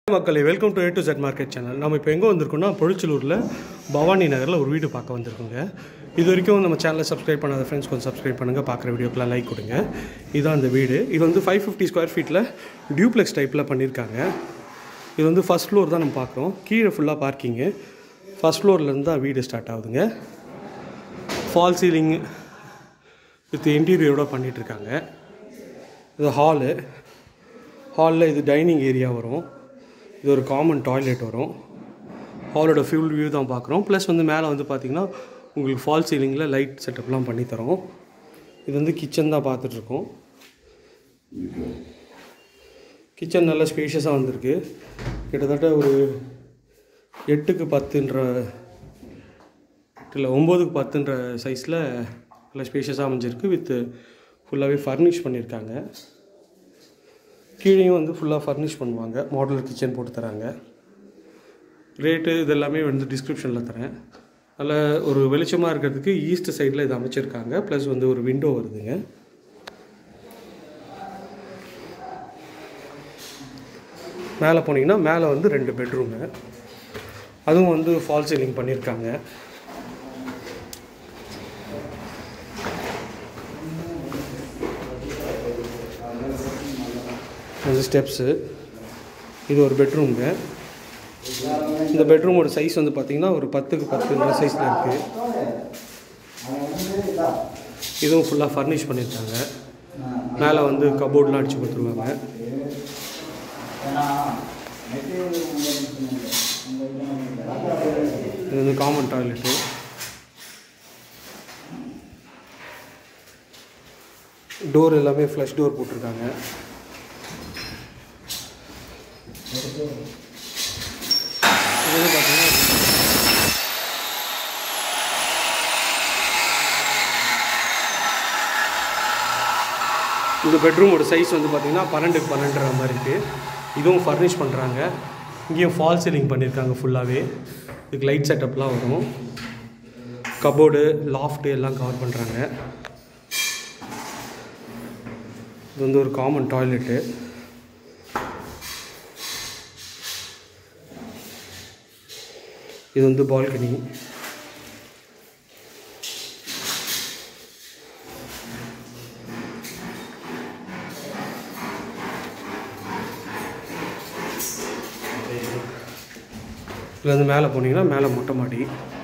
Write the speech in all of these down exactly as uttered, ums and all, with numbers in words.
மக்களே welcome to A to Z market channel. நம்ம இப்போ எங்கே வந்திருக்கோம்னா பொழிச்சலூரில் பவானி நகரில் ஒரு வீடு பார்க்க வந்திருக்கோங்க. இது வரைக்கும் நம்ம சேனலை சப்ஸ்கிரைப் பண்ணாத ஃப்ரெண்ட்ஸ் கொஞ்சம் சப்ஸ்கிரைப் பண்ணுங்கள், பார்க்குற வீடியோக்கெலாம் லைக் கொடுங்க. இதுதான் அந்த வீடு. இது வந்து ஃபைவ் ஃபிஃப்டி ஸ்கொயர் ஃபீட்டில் டியூப்ளெக்ஸ் டைப்பில் பண்ணியிருக்காங்க. இது வந்து ஃபஸ்ட் ஃப்ளோர் தான் நம்ம பார்க்குறோம். கீழே ஃபுல்லாக பார்க்கிங்கு. ஃபஸ்ட் ஃப்ளோர்லேருந்து தான் வீடு ஸ்டார்ட் ஆகுதுங்க. ஃபால் சீலிங் வித் இன்டீரியரோட பண்ணிகிட்ருக்காங்க. இது ஹாலு. ஹாலில் இது டைனிங் ஏரியா வரும். இது ஒரு காமன் டாய்லெட் வரும். ஹாலோட ஃபியூல் வியூ தான் பார்க்குறோம். ப்ளஸ் வந்து மேலே வந்து பார்த்திங்கன்னா உங்களுக்கு ஃபால் சீலிங்கில் லைட் செட்டப்லாம் பண்ணித்தரோம். இது வந்து கிச்சன் தான் பார்த்துட்ருக்கோம். கிச்சன் நல்லா ஸ்பேஷியஸாக வந்திருக்கு. கிட்டத்தட்ட ஒரு எட்டுக்கு பத்துன்ற இல்லை ஒம்போதுக்கு பத்துன்ற சைஸில் நல்லா ஸ்பேஷியஸாக அமைஞ்சிருக்கு. வித் ஃபுல்லாகவே ஃபர்னிஷ் பண்ணியிருக்காங்க. கீழேயும் வந்து ஃபுல்லாக ஃபர்னிஷ் பண்ணுவாங்க. மாடுலர் கிச்சன் போட்டு தராங்க. ரேட்டு இது எல்லாமே வந்து டிஸ்கிரிப்ஷனில் தரேன். அதில் ஒரு வெளிச்சமாக இருக்கிறதுக்கு ஈஸ்ட் சைடில் இது அமைச்சிருக்காங்க. ப்ளஸ் வந்து ஒரு விண்டோ வருதுங்க. மேலே போனீங்கன்னா மேலே வந்து ரெண்டு பெட்ரூமு, அதுவும் வந்து ஃபால் சீலிங் பண்ணியிருக்காங்க. அது ஸ்டெப்ஸு. இது ஒரு பெட்ரூம்ங்க. இந்த பெட்ரூமோட சைஸ் வந்து பார்த்திங்கன்னா ஒரு பத்துக்கு பத்துன்ற சைஸில் இருக்குது. இதுவும் ஃபுல்லாக ஃபர்னிஷ் பண்ணியிருக்காங்க. மேலே வந்து கபோர்ட்லாம் அடித்து கொடுத்துருவாங்க. இது வந்து காமன் டாய்லெட்டு. டோர் எல்லாமே ஃப்ளஷ் டோர் போட்டிருக்காங்க. இது வந்து பார்த்தீங்கன்னா இந்த பெட்ரூமோட சைஸ் வந்து பார்த்திங்கன்னா பன்னெண்டுக்கு பன்னெண்டுற மாதிரி இருக்குது. இதுவும் ஃபர்னிஷ் பண்ணுறாங்க. இங்கேயும் ஃபால் சீலிங் பண்ணியிருக்காங்க ஃபுல்லாகவே. இதுக்கு லைட் செட்டப்லாம் வரும். கபோர்டு, லாஃப்ட்டு எல்லாம் கவர் பண்ணுறாங்க. இது வந்து ஒரு காமன் டாய்லெட்டு. இது வந்து பால்கனி. இதில் வந்து மேலே போனீங்கன்னா மேலே மொட்டை மாடி.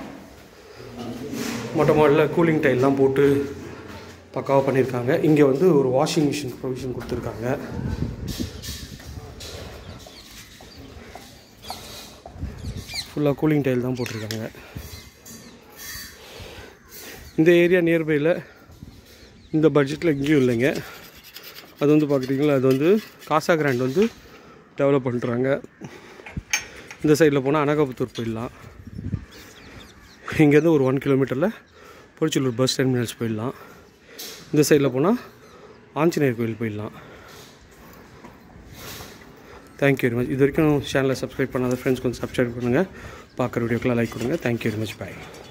மொட்டை மாடியில் கூலிங் டைல்லாம் போட்டு பக்காவாக பண்ணியிருக்காங்க. இங்கே வந்து ஒரு வாஷிங் மிஷின் ப்ரொவிஷன் கொடுத்துருக்காங்க. ஃபுல்லாக கூலிங் டைல் தான் போட்டிருக்காங்க. இந்த ஏரியா நியர்பையில் இந்த பட்ஜெட்டில் எங்கேயும் இல்லைங்க. அது வந்து பார்க்குறீங்களா, அது வந்து காசா கிராண்ட் வந்து டெவலப் பண்ணுறாங்க. இந்த சைடில் போனால் அனகாபுத்தூர் போயிடலாம். இங்கேருந்து ஒரு ஒன் கிலோமீட்டரில் பொழிச்சலூர் பஸ் டெர்மினல்ஸ் போயிடலாம். இந்த சைடில் போனால் ஆஞ்சநேயர் கோயில் போயிடலாம். Thank you very much. இது வரைக்கும் சேனலை சப்ஸ்கிரைப் பண்ணாத ஃப்ரெண்ட்ஸ் கொஞ்சம் சப்ஸ்கிரைப் பண்ணுங்கள், பார்க்குற வீடியோக்கெலாம் லைக் கொடுங்க. Thank you very much. பாய்.